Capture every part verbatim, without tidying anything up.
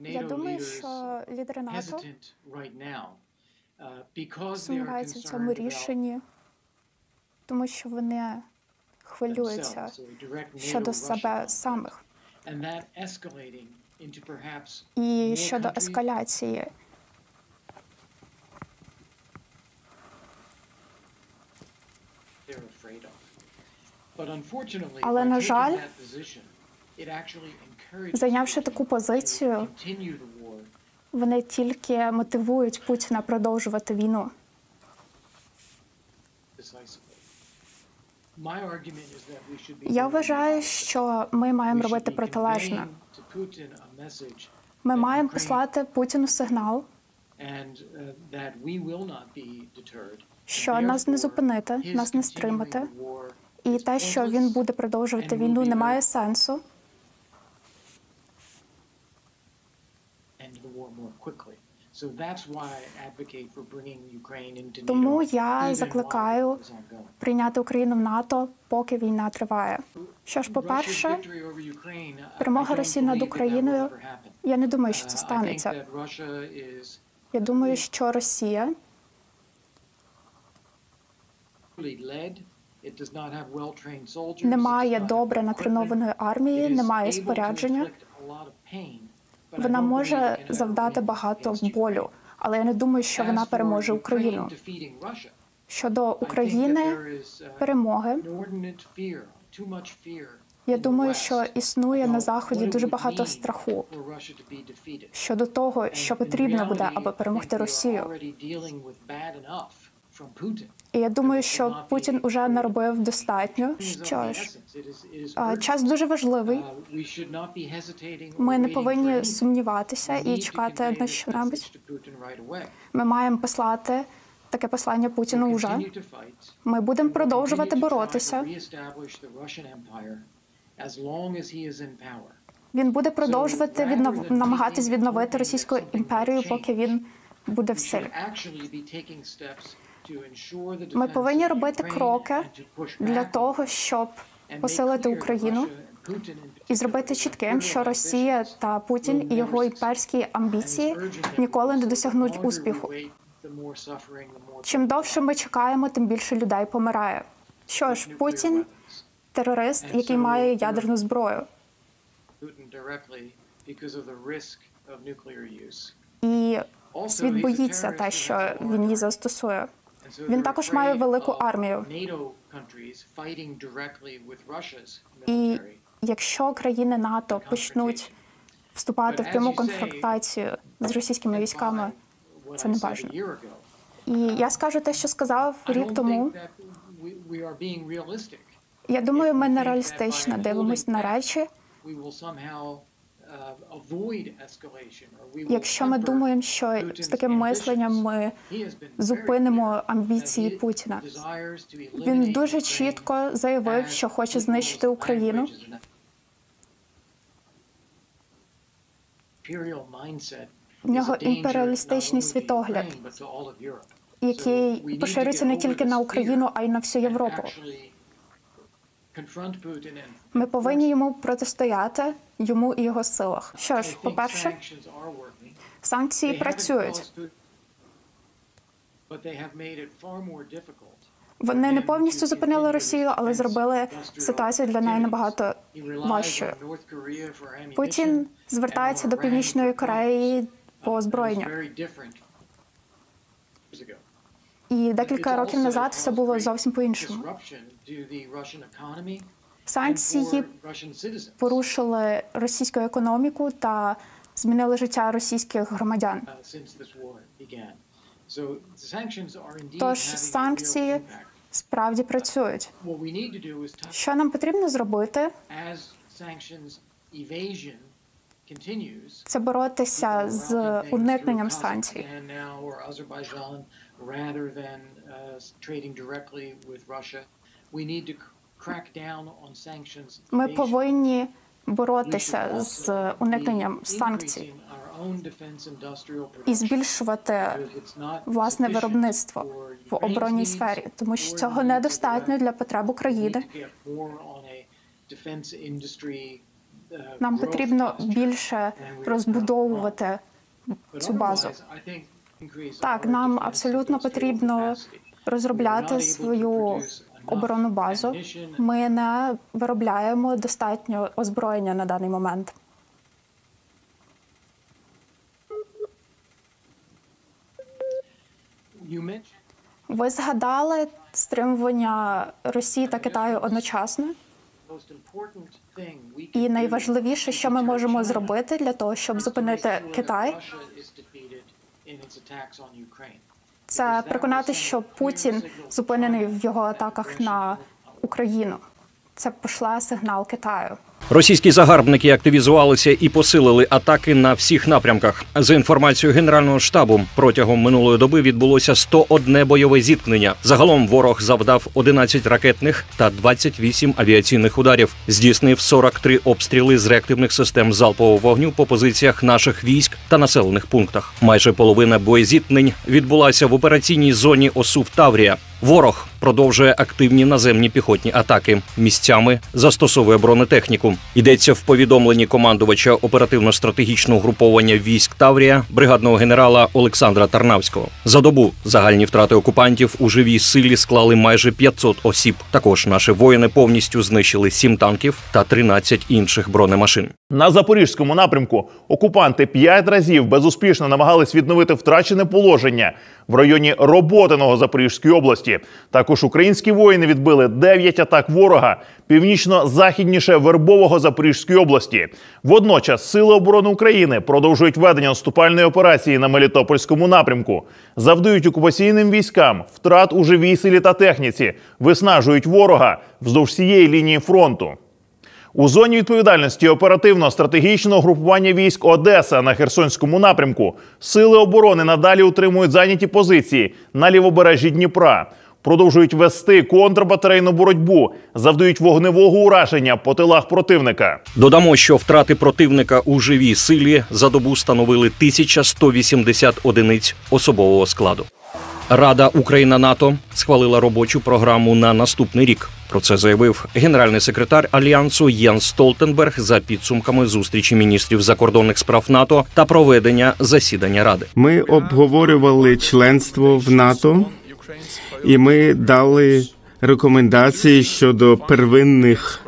Я думаю, що лідери НАТО сумніваються в цьому рішенні, тому що вони хвилюються щодо себе самих. І щодо ескалації. Але, на жаль, зайнявши таку позицію, вони тільки мотивують Путіна продовжувати війну. Я вважаю, що ми маємо робити протилежне. Ми маємо послати Путіну сигнал, що нас не зупинити, нас не стримати. І те, що він буде продовжувати війну, не має сенсу. Тому я закликаю прийняти Україну в НАТО, поки війна триває. Що ж, по-перше, перемога Росії над Україною, я не думаю, що це станеться. Я думаю, що Росія не має добре натренованої армії, не має спорядження. Вона може завдати багато болю, але я не думаю, що вона переможе Україну. Щодо України, перемоги, я думаю, що існує на Заході дуже багато страху щодо того, що потрібно буде, аби перемогти Росію. І я думаю, що Путін уже наробив достатньо. Що ж, час дуже важливий. Ми не повинні сумніватися і чекати на що-небудь. Ми маємо послати таке послання Путіну вже. Ми будемо продовжувати боротися. Він буде продовжувати віднов... намагатись відновити Російську імперію, поки він буде в силі. Ми повинні робити кроки для того, щоб посилити Україну і зробити чітким, що Росія та Путін і його імперські амбіції ніколи не досягнуть успіху. Чим довше ми чекаємо, тим більше людей помирає. Що ж, Путін – терорист, який має ядерну зброю. І світ боїться те, що він її застосує. Він також має велику армію. І якщо країни НАТО почнуть вступати в пряму конфронтацію з російськими військами, це не бажано. І я скажу те, що сказав рік тому. Я думаю, ми нереалістично дивимося на речі. Якщо ми думаємо, що з таким мисленням ми зупинимо амбіції Путіна. Він дуже чітко заявив, що хоче знищити Україну. В нього імперіалістичний світогляд, який поширюється не тільки на Україну, а й на всю Європу. Ми повинні йому протистояти, йому і його силах. Що ж, по-перше, санкції працюють. Вони не повністю зупинили Росію, але зробили ситуацію для неї набагато важчою. Путін звертається до Північної Кореї по озброєнню. І декілька років назад все було зовсім по-іншому. Санкції порушили російську економіку та змінили життя російських громадян. Тож санкції справді працюють. Що нам потрібно зробити? Це боротися з уникненням санкцій. Ми повинні боротися з уникненням санкцій і збільшувати власне виробництво в оборонній сфері, тому що цього недостатньо для потреб України. Нам потрібно більше розбудовувати цю базу. Так, нам абсолютно потрібно розробляти свою оборонну базу. Ми не виробляємо достатньо озброєння на даний момент. Ви згадали стримування Росії та Китаю одночасно? І найважливіше, що ми можемо зробити для того, щоб зупинити Китай, це переконати, що Путін зупинений в його атаках на Україну. Це пошле сигнал Китаю. Російські загарбники активізувалися і посилили атаки на всіх напрямках. За інформацією Генерального штабу, протягом минулої доби відбулося сто одне бойове зіткнення. Загалом ворог завдав одинадцять ракетних та двадцять вісім авіаційних ударів. Здійснив сорок три обстріли з реактивних систем залпового вогню по позиціях наших військ та населених пунктах. Майже половина боєзіткнень відбулася в операційній зоні ОСУВ «Таврія». Ворог продовжує активні наземні піхотні атаки. Місцями застосовує бронетехніку. Йдеться в повідомленні командувача оперативно-стратегічного угруповання військ «Таврія» бригадного генерала Олександра Тарнавського. За добу загальні втрати окупантів у живій силі склали майже п'ятсот осіб. Також наші воїни повністю знищили сім танків та тринадцять інших бронемашин. На Запорізькому напрямку окупанти п'ять разів безуспішно намагались відновити втрачене положення в районі Роботиного Запорізької області. Також українські воїни відбили дев'ять атак ворога північно-західніше Вербового Запорізької області. Водночас Сили оборони України продовжують ведення наступальної операції на Мелітопольському напрямку. Завдають окупаційним військам втрат у живій силі та техніці, виснажують ворога вздовж всієї лінії фронту. У зоні відповідальності оперативно-стратегічного групування військ Одеса на Херсонському напрямку Сили оборони надалі утримують зайняті позиції на лівобережжі Дніпра. Продовжують вести контрбатарейну боротьбу, завдають вогневого ураження по тилах противника. Додамо, що втрати противника у живій силі за добу становили тисяча сто вісімдесят одиниць особового складу. Рада Україна-НАТО схвалила робочу програму на наступний рік. Про це заявив генеральний секретар Альянсу Єнс Столтенберг за підсумками зустрічі міністрів закордонних справ НАТО та проведення засідання Ради. Ми обговорювали членство в НАТО, і ми дали рекомендації щодо первинних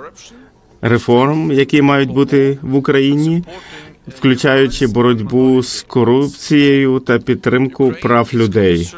реформ, які мають бути в Україні, включаючи боротьбу з корупцією та підтримку прав людей.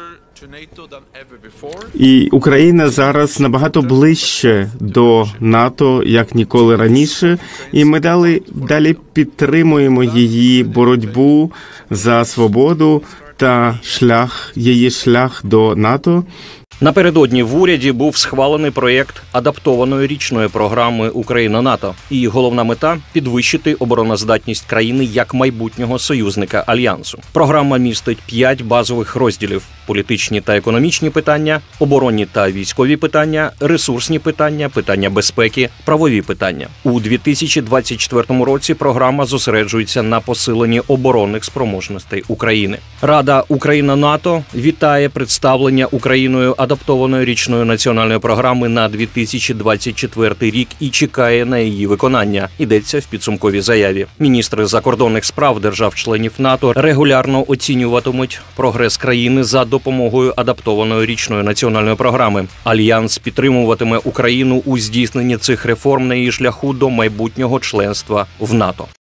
І Україна зараз набагато ближче до НАТО, як ніколи раніше, і ми далі, далі підтримуємо її боротьбу за свободу та шлях, її шлях до НАТО. Напередодні в уряді був схвалений проєкт адаптованої річної програми Україна-НАТО. І головна мета – підвищити обороноздатність країни як майбутнього союзника Альянсу. Програма містить п'ять базових розділів – політичні та економічні питання, оборонні та військові питання, ресурсні питання, питання безпеки, правові питання. У дві тисячі двадцять четвертому році програма зосереджується на посиленні оборонних спроможностей України. Рада Україна-НАТО вітає представлення Україною адаптованої річної національної програми на дві тисячі двадцять четвертий рік і чекає на її виконання, йдеться в підсумковій заяві. Міністри закордонних справ держав-членів НАТО регулярно оцінюватимуть прогрес країни за допомогою адаптованої річної національної програми. Альянс підтримуватиме Україну у здійсненні цих реформ на її шляху до майбутнього членства в НАТО.